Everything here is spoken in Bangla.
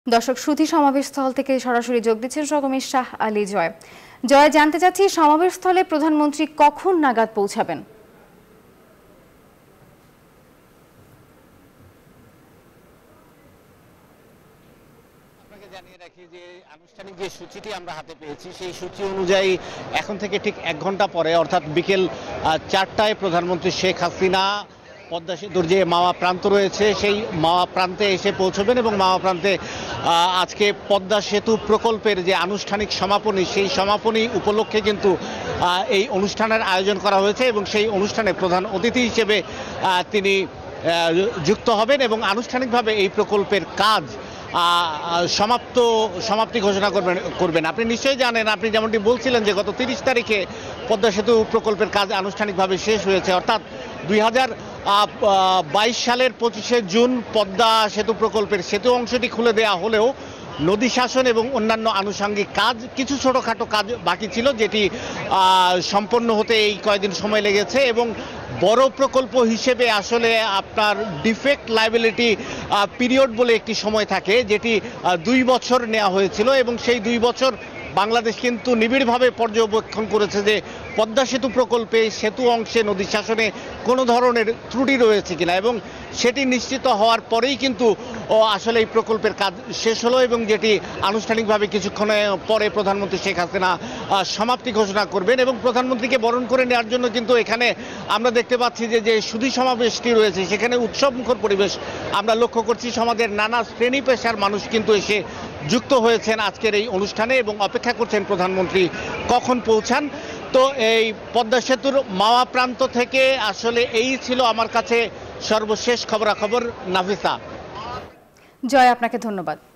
দর্শক, সুধী সমাবেশস্থল থেকে সরাসরি যোগ দিচ্ছেন সহকর্মী শাহ আলী জয়। জয়, জানতে চাচ্ছি সমাবেশস্থলে প্রধানমন্ত্রী কখন নাগাদ পৌঁছাবেন? জানিয়ে রাখি যে আনুষ্ঠানিক যে সূচিটি আমরা হাতে পেয়েছি সেই সূচি অনুযায়ী এখন থেকে ঠিক 1 ঘন্টা পরে অর্থাৎ বিকেল 4টায় প্রধানমন্ত্রী শেখ হাসিনা পদ্মা সেতুর যে মাওয়া প্রান্ত রয়েছে সেই মাওয়া প্রান্তে এসে পৌঁছবেন এবং মাওয়া প্রান্তে আজকে পদ্মা সেতু প্রকল্পের যে আনুষ্ঠানিক সমাপনী সেই সমাপনী উপলক্ষে কিন্তু এই অনুষ্ঠানের আয়োজন করা হয়েছে এবং সেই অনুষ্ঠানে প্রধান অতিথি হিসেবে তিনি যুক্ত হবেন এবং আনুষ্ঠানিকভাবে এই প্রকল্পের কাজ সমাপ্তি ঘোষণা করবেন। আপনি নিশ্চয়ই জানেন, আপনি যেমনটি বলছিলেন যে গত 30 তারিখে পদ্মা সেতু প্রকল্পের কাজ আনুষ্ঠানিকভাবে শেষ হয়েছে, অর্থাৎ 2022 সালের 25শে জুন পদ্মা সেতু প্রকল্পের সেতু অংশটি খুলে দেওয়া হলেও নদী শাসন এবং অন্যান্য আনুষঙ্গিক কাজ কিছু ছোটোখাটো কাজ বাকি ছিল, যেটি সম্পন্ন হতে এই কয়েকদিন সময় লেগেছে এবং বড় প্রকল্প হিসেবে আসলে আপনার ডিফেক্ট লায়াবিলিটি পিরিয়ড বলে একটি সময় থাকে, যেটি 2 বছর নেওয়া হয়েছিল এবং সেই 2 বছর বাংলাদেশ কিন্তু নিবিড়ভাবে পর্যবেক্ষণ করেছে যে পদ্মা সেতু প্রকল্পে সেতু অংশে নদী শাসনে কোনো ধরনের ত্রুটি রয়েছে কিনা, এবং সেটি নিশ্চিত হওয়ার পরেই কিন্তু আসলে এই প্রকল্পের কাজ শেষ হলো এবং যেটি আনুষ্ঠানিকভাবে কিছুক্ষণে পরে প্রধানমন্ত্রী শেখ হাসিনা সমাপ্তি ঘোষণা করবেন। এবং প্রধানমন্ত্রীকে বরণ করে নেওয়ার জন্য কিন্তু এখানে আমরা দেখতে পাচ্ছি যে সুধী সমাবেশটি রয়েছে সেখানে উৎসবমুখর পরিবেশ আমরা লক্ষ্য করছি। সমাজের নানা শ্রেণী পেশার মানুষ কিন্তু এসে যুক্ত হয়েছেন আজকের এই অনুষ্ঠানে এবং অপেক্ষা করছেন প্রধানমন্ত্রী কখন পৌঁছান। তো এই পদ্মা সেতুর মাওয়া প্রান্ত থেকে আসলে এই ছিল আমার কাছে সর্বশেষ খবরাখবর। নাফিসা। জয়, আপনাকে ধন্যবাদ।